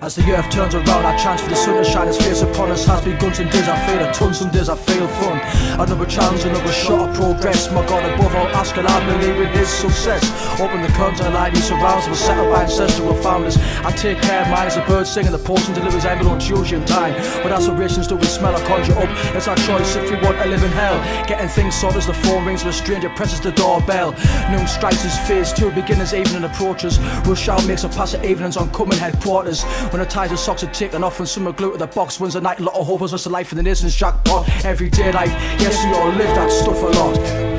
As the earth turns around, I chance for the sun to shine its face upon us. Has begun, some days I feel a ton, some days I feel fun. Another challenge, another shot of progress. My God, above all ask, and I believe in His success. Open the curtains and the light He surrounds. We're settled by ancestral founders. I take care of mine as a bird singing. The potion delivers aim, don't choose you in time. But aspirations do we smell, I conjure up. It's our choice if we want to live in hell. Getting things sorted as the phone rings when a stranger presses the doorbell. Noon strikes as phase 2 beginners, evening approaches. Rush hour makes a pass at evenings on coming headquarters. When the ties of socks are taken off and some are glued to the box. Wins the night, lot of hopers, what's the life in the nation's jackpot. Everyday life, yes we all live that stuff a lot.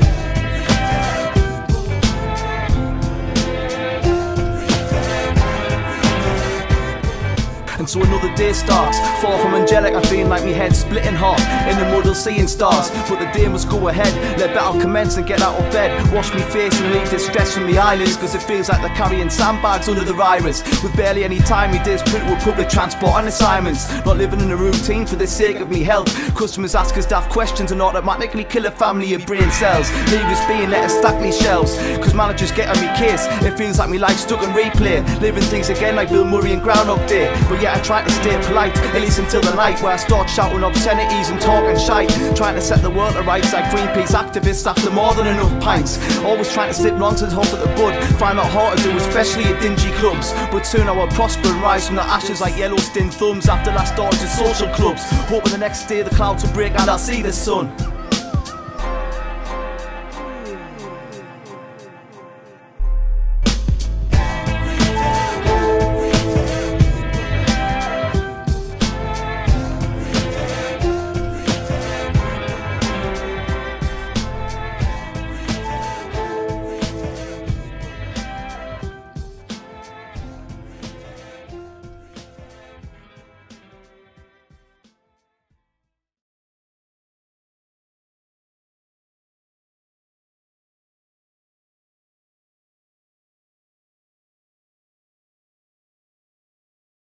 And so another day starts. Far from angelic, I feel like me head split in half. In the mud I'll seeing stars, but the day must go ahead. Let battle commence and get out of bed. Wash me face and relieve the stress from me eyelids, cause it feels like they're carrying sandbags under the iris. With barely any time, me days put with public transport and assignments. Not living in a routine for the sake of me health. Customers ask us daft questions and automatically kill a family of brain cells. Leave us being let us stack these shelves, cause managers get on me case. It feels like me life stuck on replay, living things again like Bill Murray and Groundhog Day. But yeah, I try to stay polite, at least until the night where I start shouting obscenities and talking shite. Trying to set the world to rights like Greenpeace activists after more than enough pints. Always trying to slip nonsense off at the bud, find out hard to do, especially at dingy clubs. But soon I will prosper and rise from the ashes like yellow stained thumbs after last dodge at social clubs. Hoping the next day the clouds will break and I'll see the sun.